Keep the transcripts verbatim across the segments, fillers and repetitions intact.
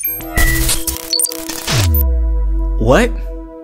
What?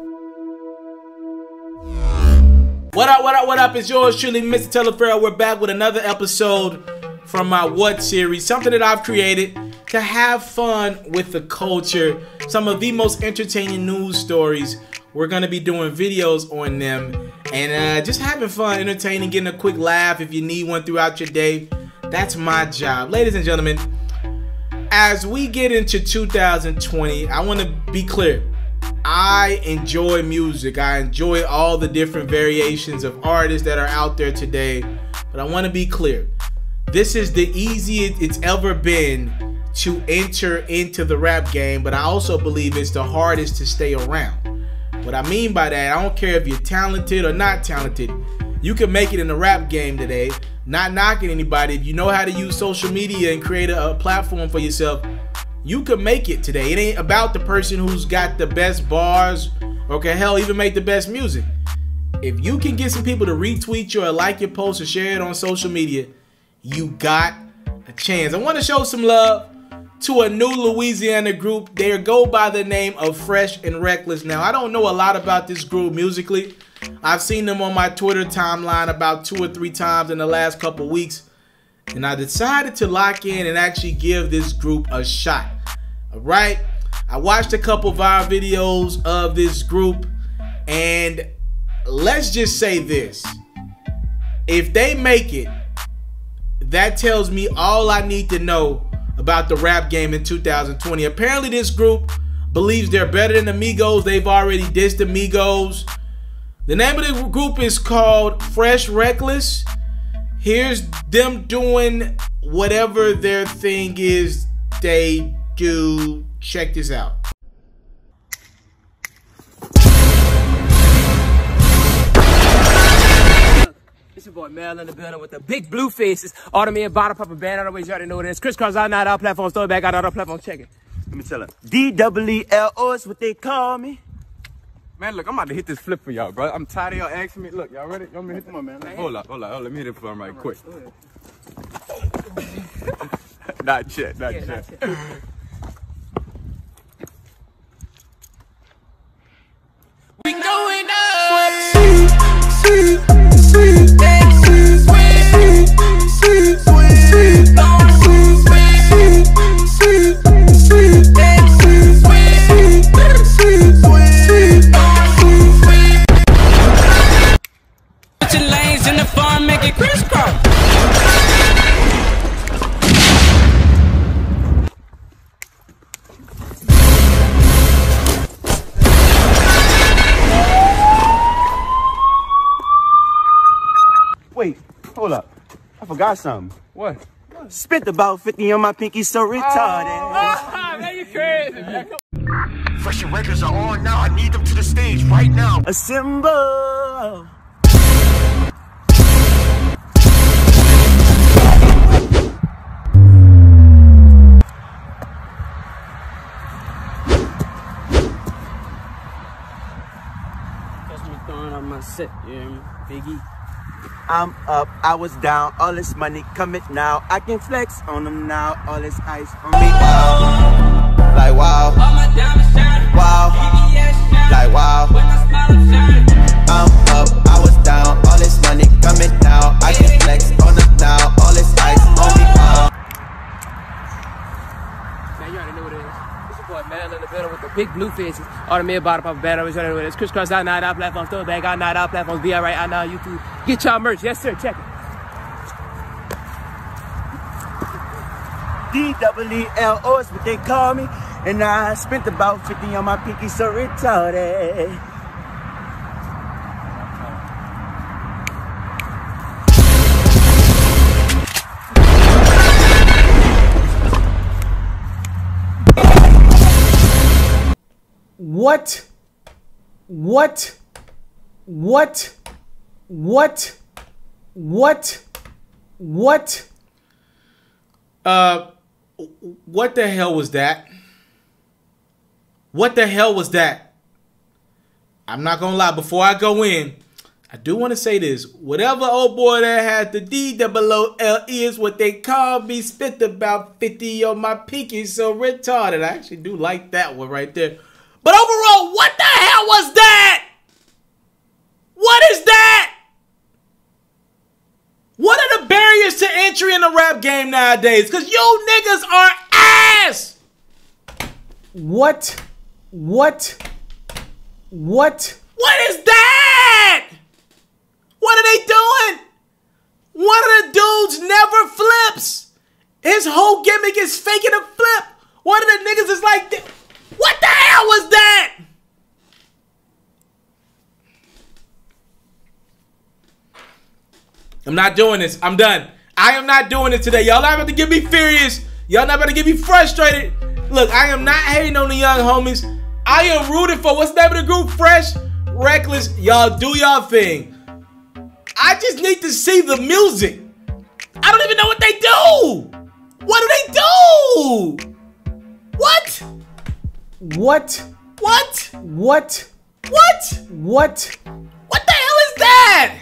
What up, what up, what up? It's yours truly, Mister Telefarrell. We're back with another episode from my What series. Something that I've created to have fun with the culture. Some of the most entertaining news stories. We're going to be doing videos on them. And uh, just having fun, entertaining, getting a quick laugh if you need one throughout your day. That's my job. Ladies and gentlemen, as we get into two thousand twenty, I want to be clear. I enjoy music. I enjoy all the different variations of artists that are out there today. But I want to be clear. This is the easiest it's ever been to enter into the rap game. But I also believe it's the hardest to stay around. What I mean by that, I don't care if you're talented or not talented. You can make it in the rap game today. Not knocking anybody. If you know how to use social media and create a, a platform for yourself, you can make it today. It ain't about the person who's got the best bars or can hell even make the best music. If you can get some people to retweet you or like your post or share it on social media, you got a chance. I want to show some love to a new Louisiana group. They go by the name of Fresh and Reckless. Now, I don't know a lot about this group musically. I've seen them on my Twitter timeline about two or three times in the last couple weeks. And I decided to lock in and actually give this group a shot. All right? I watched a couple of our videos of this group. And let's just say this. If they make it, that tells me all I need to know about the rap game in two thousand twenty. Apparently this group believes they're better than the Migos. They've already dissed the Migos. The name of the group is called Fresh Reckless. Here's them doing whatever their thing is they do. Check this out. It's your boy Mel in the building with the big blue faces. Automated bottle pop a band. I don't know what you already know what it is. Crisscross out now, our platforms. Throw it back out our platforms. Check it. Let me tell her. D W E L O is what they call me. Man, look, I'm about to hit this flip for y'all, bro. I'm tired of y'all asking me. Look, y'all ready? You want me to hit? Come on, man. Hold up, hold up, hold up. Let me hit it for him right quick. Not yet, not Yeah, yet. not yet. We going up. Sweet, sweet, sweet, sweet, sweet, sweet, sweet, sweet, switching lanes in the farm, make it crisscross. Wait, hold up. I forgot something. What? Spent about fifty on my pinky, so retarded. Ah, man, you crazy, man. Fresh and Records are on now. I need them to the stage right now. Assemble. Catch me throwing up my set, yeah, Biggie. I'm up, I was down, all this money coming now. I can flex on them now, all this ice on me. Wow, like wow, All my diamonds shining. wow, V V S shining. like wow. When I smile, I'm shining. I'm up, I was down, all this money coming now. I can flex on them now, all this ice on me. Wow. Man, you already know what it is. It's your boy Mel in the building with the big blue faces. Automated bottle pop a band. I always already know what it is. Crisscross out now, our platforms. Throw it back out now, our platforms. Be alright out now, YouTube. Get y'all merch. Yes, sir. Check it. D W E L O is what they call me. And I spent about fifty on my pinky, so retarded. What? What? What? What? What? What? Uh, what the hell was that? What the hell was that? I'm not gonna lie, before I go in, I do want to say this. Whatever old boy that had the D double O L E is what they call me. Spit about fifty on my pinky, so retarded. I actually do like that one right there. But overall, what the hell was that? What is that? What are the barriers to entry in the rap game nowadays? Because you niggas are ass. What? What? What? What is that? What are they doing? One of the dudes never flips. His whole gimmick is faking a flip. One of the niggas is like, what the hell was that? I'm not doing this. I'm done. I am not doing it today. Y'all not about to get me furious. Y'all not about to get me frustrated. Look, I am not hating on the young homies. I am rooting for, what's the name of the group? Fresh, Reckless. Y'all do y'all thing. I just need to see the music. I don't even know what they do. What do they do? What? What? What? What? What? What? What the hell is that?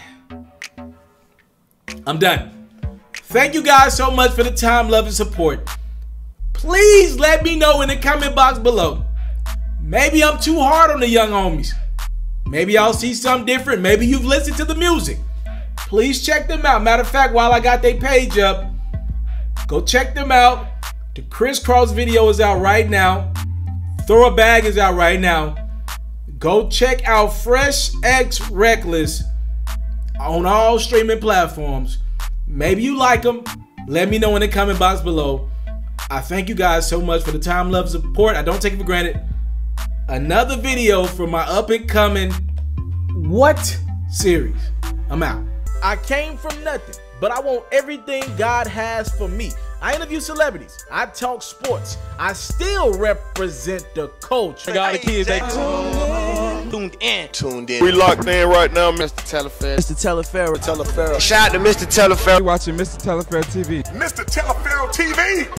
I'm done. Thank you guys so much for the time, love, and support. Please let me know in the comment box below. Maybe I'm too hard on the young homies. Maybe I'll see something different. Maybe you've listened to the music. Please check them out. Matter of fact, while I got their page up, go check them out. The Kris Kross video is out right now. Throw a Bag is out right now. Go check out Fresh X Reckless on all streaming platforms. Maybe you like them. Let me know in the comment box below. I thank you guys so much for the time, love, support. I don't take it for granted. Another video for my up and coming What series. I'm out. I came from nothing, but I want everything God has for me. I interview celebrities. I talk sports. I still represent the culture. I got the kids, they Tuned in. Tuned in. We locked in right now, Mister Telefair. Mister Telefair. Telefair. Shout out to Mister Telefair. We watching Mister Telefair T V. Mister Telefair T V.